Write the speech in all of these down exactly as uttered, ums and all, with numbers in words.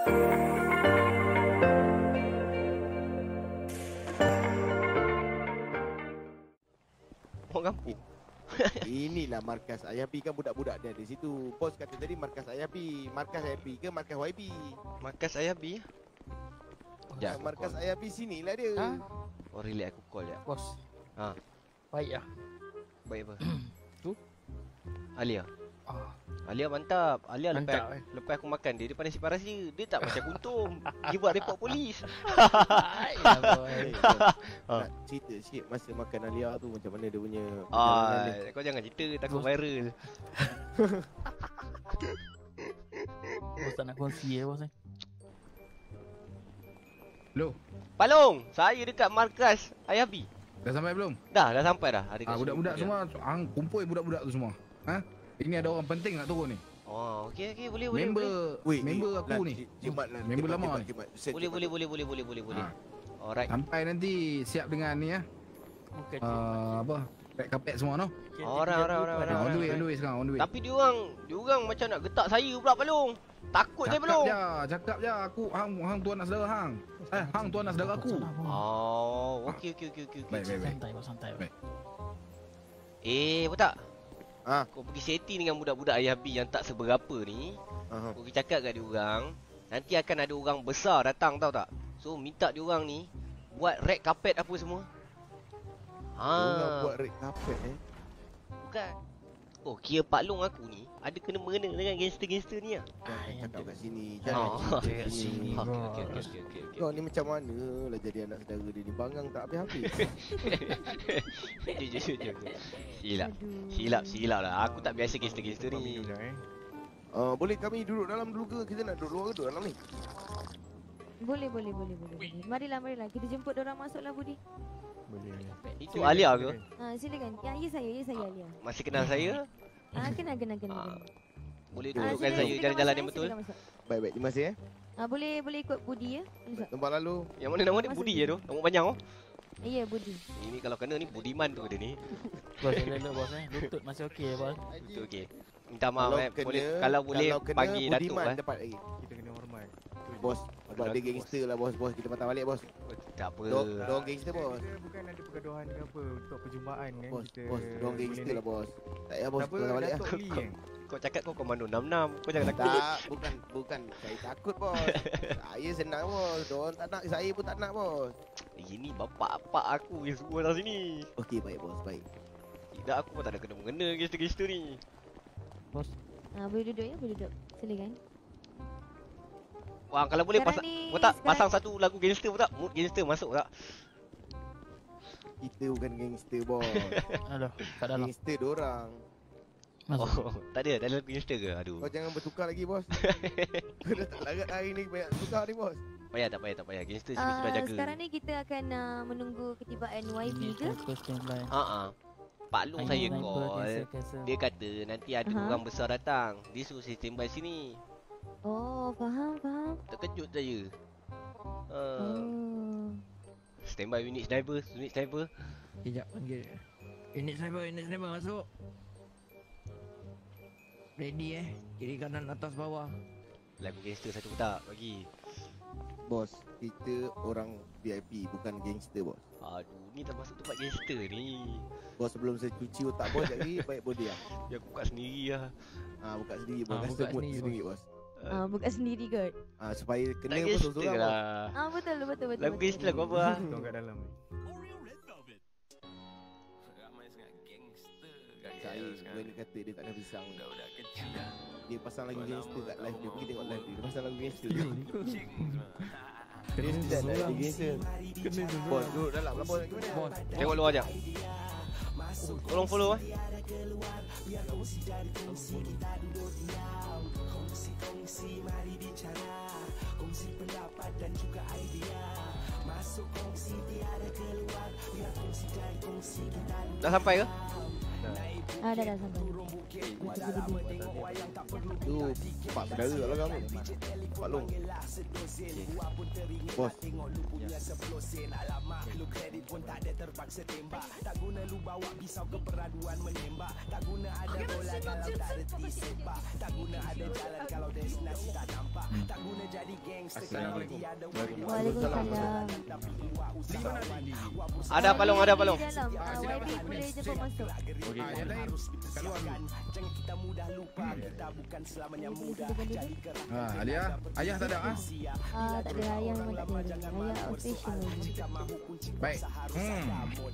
Orang kampung. Inilah markas I F P kan, budak-budak dia di situ. Bos kata tadi markas I F P. Markas I F P ke markas Y P? Markas I F P. Ya, markas I F P sinilah dia. Ha? Oh, relax aku call je. Bos. Ha. Baik lah. Baik apa? Tu? Alia. Ah. Alia mantap. Alia lepas Mantap, eh. lepas aku makan dia, dia pandai simpan rahsia. Dia tak macam kuntum. Dia buat report polis. Baiklah boy. Nak cerita sikit masa makan Alia tu macam mana dia punya Ah, perjalanan dia. kau jangan cerita takut viral. Bos tak nak kongsi eh bos eh. Hello, Palung, saya dekat markas I F P. dah sampai belum? Dah, dah sampai dah. Ada kat Ah, sini. budak-budak semua, hang kumpul budak-budak tu semua. Ha? Ini ada orang penting nak turun ni. Oh, okey okey, boleh boleh. Member, Weh, member eh, aku Lan, ni. Jimat Lan. Member Jimat, lama jimat, ni. jimat. Set, Boleh jimat. boleh boleh boleh boleh boleh boleh. Ha. Alright. Sampai nanti siap dengan ni ya. Okey. Uh, apa? Red carpet semua no. Orang, orang, orang, Ah, orang. on the way, on the way sekarang, on the way. Tapi dia orang, dia orang macam nak getak saya pula Palung. Takut saya Cakap Palung. je, cakap je aku hang hang tuan nak saudara hang. Eh, hang tuan nak saudara aku. Oh, okey okey okey okey. Baik, baik, baik. Santai bos, santai. Baik. Eh, apa tak? Ah, Kau pergi setting dengan budak-budak I F B yang tak seberapa ni. aha. Kau pergi cakap kat dia orang, nanti akan ada orang besar datang tahu tak? So minta dia orang ni buat red carpet apa semua. Orang Ha. buat red carpet eh. Bukan. Oh, kira Pak Long aku ni ada kena mengena dengan gangster-gangster ni ah. Jangan cakap kat sini. Oh. Jangan cerita kat kat sini. sini. Okey okey okey okey okey. Kau ni macam mana lah jadi anak saudara dia ni. Bangang tak habis-habis. Jom jom jom jom. Silap. Silap silap lah. Aku tak biasa gangster-gangster ni. Uh, boleh kami duduk dalam dulu ke? Kita nak duduk luar ke duduk dalam ni? Boleh, boleh, boleh, boleh, boleh. Marilah, marilah. Kita jemput orang masuklah Budi. Itu Alia ke? Ha, silakan. Ya, ya saya, ya saya Alia. Masih kenal saya? Ah, kenal, kenal, kenal. Ah, kenal. Boleh Ah, tunjukkan silakan, saya silakan jalan-jalan masuk, yang eh, betul? silakan masuk. Baik-baik, terima kasih eh. Ah, boleh, boleh ikut Budi ya. Masuk. Tempat lalu. Yang mana nama dia? Masuk Budi sini. ya tu? Nama panjang oh? Ya, Budi. Ini kalau kena ni Budiman tu dia ni. Bos, elok bos eh. Lutut masih okey eh bos. Itu okey. Minta maaf Kalau eh. kena, Boleh kalau boleh kalau kena, panggil Datuk Budiman eh. dapat lagi. Kita kena hormat. Bos, sebab Datuk, dia gangster lah bos. Bos kita patah balik bos. Tak apa. Dong, dong gangster bos. Kita bukan ada pergaduhan ke apa untuk perjumpaan kan Bos, kita. bos, dong gangster lah bos. Tak payah bos, Siapa patah balik lah. Datuk Lee kan? Kau cakap kau komando enam enam. Kau jangan takut. Tak, bukan, bukan. Saya takut bos. Saya senang bos. Diorang tak nak, saya pun tak nak bos. Ini bapak-bapak aku yang suruh datang sini. Okey, baik bos, baik. Tidak aku pun tak ada kena-mengena gangster-gangster ni. Bos. Ah, boleh duduk ya, boleh duduk. Silakan. Wah, kalau boleh Sekarang pasang ni- kau tak sekarang- pasang satu lagu gangster pun tak? Mood gangster masuk tak? Kita bukan gangster bos. Aduh, kat dalam. Gangster diorang. Masuk. Oh, tak ada, tak ada lagu gangster ke? Aduh. Kau jangan bertukar lagi bos. Kau dah tak larat hari ni banyak tukar ni bos. Payah tak payah tak payah. Gangster sini sudah Ah, jaga. sekarang ni kita akan uh, menunggu ketibaan Y B ke? Question line. Ha ah. Pak Long saya call. Dia kata nanti ada Aha. orang besar datang. Dia suruh saya standby sini. Oh, faham, faham. Terkejut saya. Ha. Oh. Standby unit sniper, unit sniper. Sekejap panggil. Unit sniper, unit sniper masuk. Ready eh. Kiri kanan atas bawah. Lagu gangster satu tak bagi. Bos, kita orang V I P bukan gangster bos. Aduh, ni dah masuk tempat gangster ni. Bos sebelum saya cuci otak bos lagi baik body ah. Biar aku buka sendiri lah. Ah buka sendiri bos. Ah, Rasa buka mood sendiri, sendiri bos. Ah, buka sendiri kot. Ah supaya Tak kena gangster betul-betul bos. lah. Ah, betul, betul, betul. Lagu betul. gangster lagu apa lah? Kita kat dalam ni. Saya Gwen kata dia tak ada pisang. Dia pasang lagu gangster kat live dia. Pergi tengok live dia. Dia pasang lagu gangster. Dia sedap nak lagu gangster. Bos duduk dalam lah bos. Gimana? Bos. Tengok luar jap. Tolong follow eh. Dah sampai ke? Ah, dah dah sampai. Tu pak saudara lah kamu. Pak Long. Bos. Assalamualaikum. Waalaikumsalam. Di mana Li? Ada palung, ada palung. Di dalam. Ah, Y B boleh jemput masuk. Okey. Yang lain kat luar ni. Ha, Alia, ayah tak ada ah? Ah, tak ada ayah memang tak ada. Ayah outstation lagi. Baik. Hmm.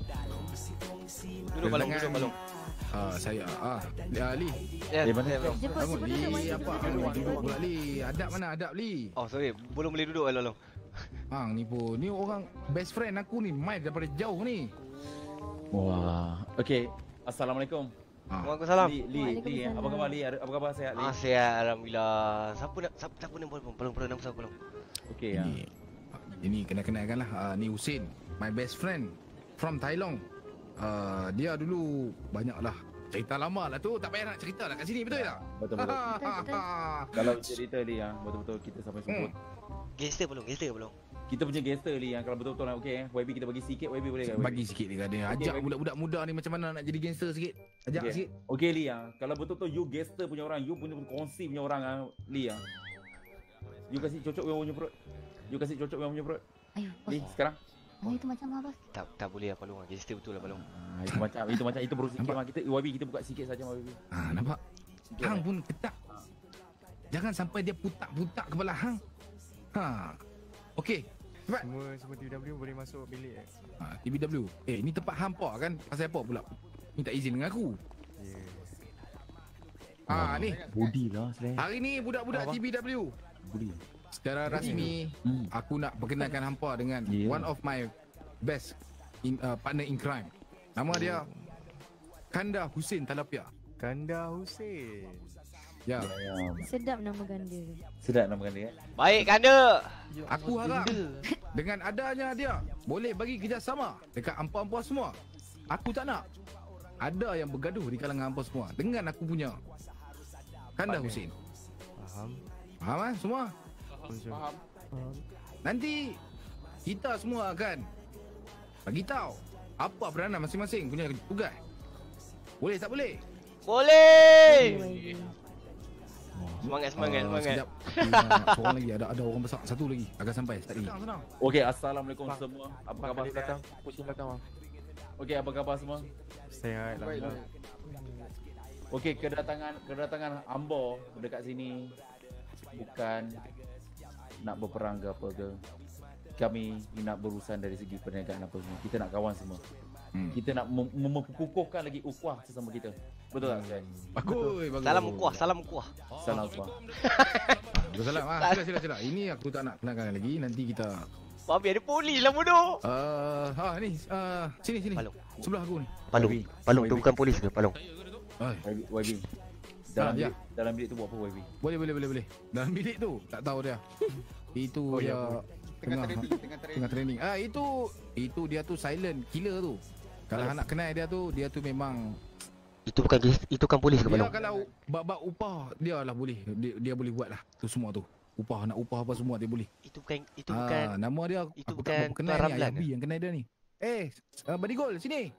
Duduk palung, duduk palung. Ah, saya ah Ali. Ya, saya palung. Jemput Bangun jemput Li, dekat Y B. apa? Duduk duduk pula Li. Adab mana adab Li? Oh, sorry. Belum boleh duduk palung. Hang ni pun. Ni orang best friend aku ni. Main daripada jauh ni. Wah. Okey. Assalamualaikum. Ah. Waalaikumsalam. Li, Li, Li. Waalaikumsalam. Apa khabar Li? Apa khabar sihat Li? Ah, sihat alhamdulillah. Siapa nak siapa, siapa nak palung, palung, palung nama siapa palung? Okey ya. Ini, ini kena-kenakan lah. Uh, ni Husin, my best friend from Thailand. Uh, dia dulu banyak lah cerita lama lah tu. Tak payah nak cerita lah kat sini, betul tak? Betul betul. Kalau cerita Li yang betul-betul kita sampai sebut. Gangster palung, gangster palung. Kita punya gangster Li yang kalau betul-betul nak okey eh. Y B kita bagi sikit Y B boleh ke? Bagi sikit dia kata. Ajak Okey, budak-budak muda ni macam mana nak jadi gangster sikit. Ajak Okey. sikit. Okey Li yang kalau betul-betul you gangster punya orang, you punya kongsi punya orang ah Li yang. You kasih cocok yang punya perut. You kasih cocok yang punya perut. Ayuh, Li bos. sekarang. Ah, itu macam apa, bos? Tak tak boleh lah palung. Gangster betul lah palung. Ah, itu macam itu macam itu perlu sikit Nampak? mah kita Y B kita buka sikit saja Y B. Ha, nampak? Sikit Hang eh. pun ketak. Jangan sampai dia putak-putak kepala hang. Ha. Okey. Cepat. Semua semua T W boleh masuk bilik eh. Ha, T B W. Eh, ni tempat hampa kan? Pasal apa pula? Minta izin dengan aku. Ya. Ah, ni. Budi lah Selain. Hari ni budak-budak T B W. Budi. Secara rasmi, Hmm. aku nak perkenalkan hampa dengan Yeah. one of my best in, uh, partner in crime. Nama dia Kanda Husin Talapia. Kanda Husin. Ya, Ya. Sedap nama ganda. Sedap nama dia eh. Baik kanda. aku harap dengan adanya dia boleh bagi kerjasama dekat hampa-hampa semua. Aku tak nak ada yang bergaduh di kalangan hampa semua dengan aku punya Kanda Husin. Faham? Faham kan semua? Faham. Nanti kita semua akan bagi tahu apa peranan masing-masing punya tugas. Boleh tak boleh? Boleh. Y B. Semangat semangat Ah, semangat. sekejap. Kita seorang lagi ada ada orang besar satu lagi akan sampai tadi. Senang senang. Okey, assalamualaikum semua. Apa khabar Balik sekarang? belakang. Pusing belakang bang. Okey, apa khabar semua? Sehat lah. Okey, kedatangan kedatangan Ambo dekat sini bukan nak berperang ke apa ke. Kami nak berurusan dari segi perniagaan apa semua. Kita nak kawan semua. Hmm. Kita nak mem- mem- memkukuhkan lagi ukhuwah sesama kita. Betul tak, Sven? Bagus, bagus. Salam kuah, salam kuah. Salam ukhuwah. Salam ah. Sila sila sila. Ini aku tak nak kenalkan lagi. Nanti kita Babi ada polis lah bodoh. uh, ha ni uh, sini sini. Palung. Sebelah aku ni. Palung. Y B. Palung Y tu B. bukan polis ke palung? Oi, Y B. Y B. Dalam Ah, ya. bilik, dalam bilik tu buat apa Y B? boleh boleh boleh boleh. Dalam bilik tu tak tahu dia. Itu Oh, ya, dia boleh. tengah training, tengah training. Tengah training. Ah itu itu dia tu silent killer tu. Kalau Alas. nak kenal dia tu, dia tu memang Itu bukan itu kan polis ke dia palung? kalau bab-bab upah dia lah boleh. Dia, dia boleh buat lah tu semua tu. Upah nak upah apa semua dia boleh. Itu bukan itu Ah, bukan nama dia itu aku bukan tak mau kenal Tuan ni Ramlan Ayabi yang kenal dia ni. Eh, uh, Badigol sini.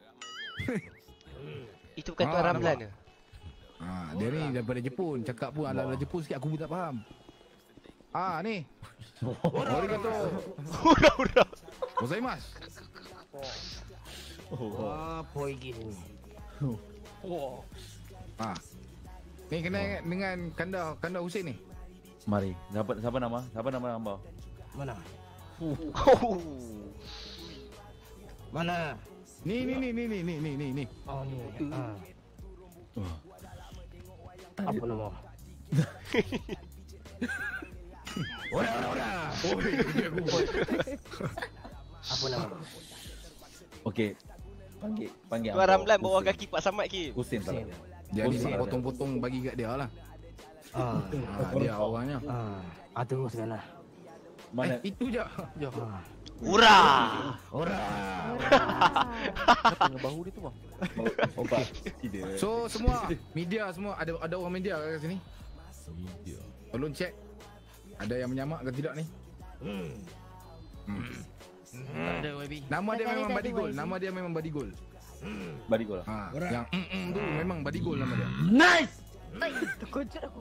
itu bukan Ah, Tuan Ramlan nampak. ke? Ah, dia ni daripada Jepun. Cakap pun ala-ala Jepun sikit aku pun tak faham. Ah, ni. Arigato. Ura-ura. Gozaimasu. Apa gini? Ah. Ni kenal dengan Kanda Kanda Husin ni. Mari. Siapa siapa nama? Siapa nama hamba? Mana? Oh. Mana? Ni ni ni ni ni ni ni ni ni. Oh ni. Ah. Apa nama? Ora ora ora. Oi, dia aku. Apa nama? Okey. Panggil panggil Tuan Ambo. Ramlan bawa Husin. kaki Pak Samad ki. Husin tak. Jadi Husin. potong-potong bagi kat dia lah. Ah. Ah, dia orangnya. Ah. Ah tunggu sekarang. Mana Eh, itu je. Ya. Ah. Ura. Ora. Tengah bahu dia tu bang. obat tidak. So semua media semua ada ada orang media kat sini. Media. Tolong cek ada yang menyamak ke tidak ni? Hmm. Hmm. Tak ada Y B. Nama dia Kali memang tak ada Badigol. Y B. Nama dia memang Badigol. Balik gol lah. Ha, yang mm, mm tu memang Badigol nama dia. Nice. Terkejut aku.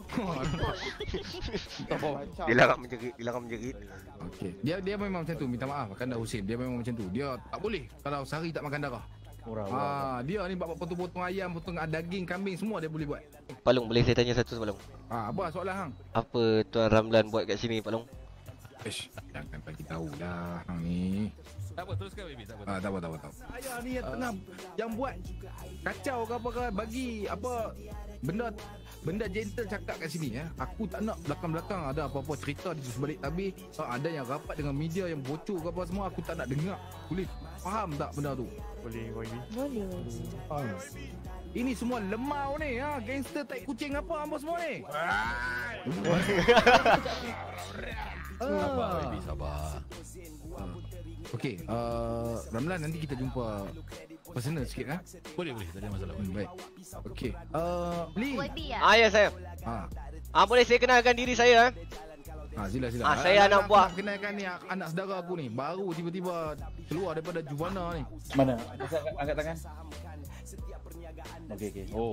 Dia larang menjerit, dia larang menjerit. Okey. Dia dia memang macam tu, minta maaf Kandar Hussein. Dia memang macam tu. Dia tak boleh kalau sehari tak makan darah. Murah. Ah, dia ni buat potong-potong ayam, potong daging kambing semua dia boleh buat. Palung, boleh saya tanya satu Palung? Ah, apa soalan hang? Apa Tuan Ramlan buat kat sini Palung? Ish, jangan bagi tahulah hang ni. Tak apa, teruskan baby, tak apa. Ah, tak apa, tak apa, tak apa. Ayah ni yang tengah yang buat kacau ke apa ke, bagi apa benda benda gentle cakap kat sini ya. Aku tak nak belakang-belakang ada apa-apa cerita di sebalik tabir. Ah, ada yang rapat dengan media yang bocor ke apa semua, aku tak nak dengar. Boleh faham tak benda tu? Boleh Y B. Boleh, boleh. Ah. Ini semua lemau ni ha, gangster tai kucing apa hangpa semua ni? Sabar baby, sabar. Okey, uh, Ramlan nanti kita jumpa personal sikit ha. Boleh, boleh, tak ada masalah. Hmm, baik. Okey. Uh, Lee. Y B ya? Ah, ya saya. Ha. Ah, boleh saya kenalkan diri saya? Ha, sila sila. Ah, saya nak anak buah. kenalkan ni anak saudara aku ni. Baru tiba-tiba keluar daripada Juvana ni. Mana? Angkat, angkat tangan. Okey okey. Oh.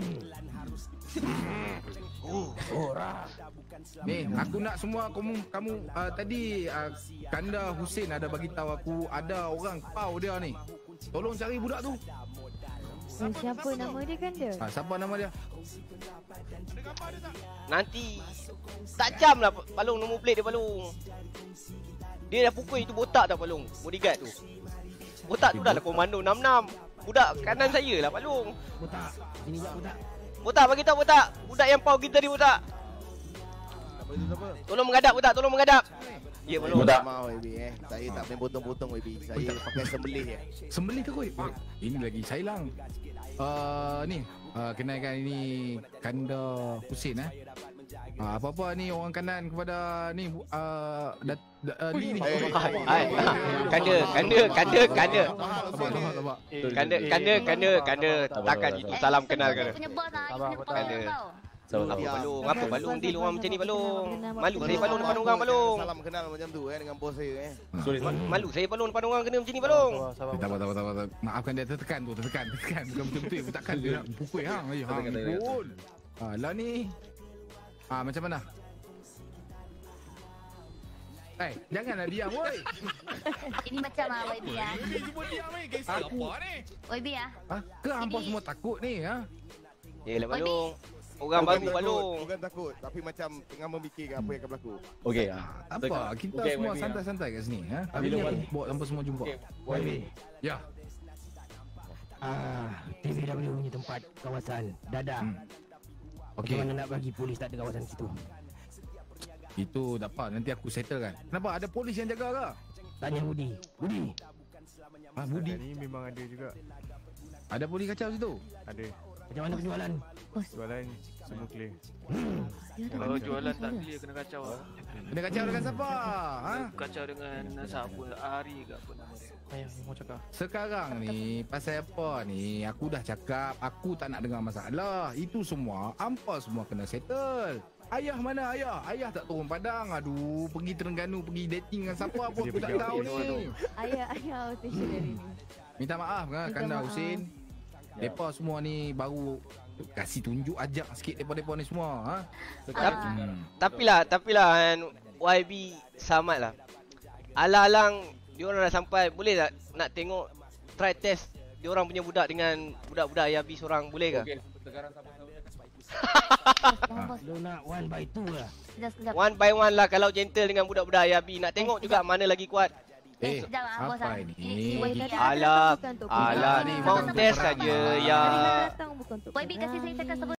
Ni, aku nak semua kamu kamu uh, tadi uh, Kandar Hussein ada bagi tahu aku ada orang pau dia ni. Tolong cari budak tu. Eh, siapa nama dia kan dia? Ha, siapa nama dia? Nanti tak jam lah Palung, nombor plate dia Palung. Dia dah pukul itu botak tak Palung, bodyguard tu. Botak tu dah lah komando enam enam. Budak kanan saya lah Palung. Botak. Sini buat botak. Botak bagi tahu botak. Budak yang pau kita ni botak. Tolong menghadap botak, tolong menghadap. Ya Palung. Botak mau Y B eh. Saya tak main potong-potong Y B. Saya pakai sembelih je. Sembelih ke koi? Oh, ini lagi sailang. Uh, ni, uh, kenalkan ini Kandar Hussein eh. Uh, apa-apa ni orang kanan kepada ni uh, dat, dat, uh, ni ni. Hai, hai. Kanda, kanda, kanda, kanda. Sabar, sabar, sabar. Kanda, kanda, kanda, kanda. Takkan itu salam kenal kanda. Punya bos lah, Sabar, punya botak. bos tau. Sama-sama. Apa Palung? Apa Palung deal orang macam ni Palung? Malu saya Belum Palung depan apa orang aku Palung. Salam kenal macam tu eh dengan bos saya eh. Sorry. Malu saya Palung depan orang kena macam ni Palung. Sabar, sabar. Tak apa, tak apa, tak apa, tak apa. Maafkan dia tertekan tu, tertekan, tertekan. Bukan betul-betul, takkan dia nak pukul hang. Eh, hang pun. Ah, lah ni. Ah, macam mana? Eh, janganlah diam, woi. Ini macam lah Y B ya. Ini cuma diam ni, gangster apa ni? Y B ya. Ha? Ke hampa semua takut ni, ha? Yelah Palung. Orang baru takut, Palung. Bukan takut, tapi macam tengah memikirkan apa yang akan berlaku. Okey. Apa? Kita Okey, semua Y B, ah. santai-santai kat sini, ha? Tapi Bila ni buat- aku bawa hampa semua jumpa. Okey, Y B. Ya. Ah, T V W punya tempat kawasan Dadah. Hmm. Okey. Okey. Mana nak bagi polis tak ada kawasan situ? Itu tak apa, nanti aku settle kan. Kenapa? Ada polis yang jaga ke? Tanya Budi. Budi. Ah, Budi. Ni memang ada juga. Ada polis kacau situ? Ada. Macam mana penjualan? Jualan semua clear. Kalau jualan tak clear kena kacau lah. Kena kacau dengan siapa? Ha? Kacau dengan siapa, Ari ke apa nama dia. Ayah, mau cakap. Sekarang ni pasal apa ni? Aku dah cakap aku tak nak dengar masalah. Itu semua hampa semua kena settle. Ayah mana ayah? Ayah tak turun padang. Aduh, pergi Terengganu, pergi dating dengan siapa pun aku tak tahu ni. Ayah, ayah outstation hari ni. Minta maaf kan Minta Kandar maaf. Hussein. Depa semua ni baru kasih tunjuk ajak sikit depa-depa ni semua, ha? Tapi, Hmm. tapi lah, tapi lah kan, Y B Samad lah. Alang-alang diorang dah sampai, boleh tak nak tengok try test diorang punya budak dengan budak-budak I R B seorang, boleh ke? Okey, sekarang sama-sama. Jangan bos. Lu nak one by two lah. Sekejap, sekejap. One by one lah kalau gentle dengan budak-budak I R B. Nak tengok juga mana lagi kuat. Eh, Sekejap lah, bos apa ah. ini? Ini Y B tadi Alah, bukan untuk alah bukan. ni Bukan mau untuk test perang. saja Hari ya. ni datang bukan untuk Y B kasih saya cakap sebut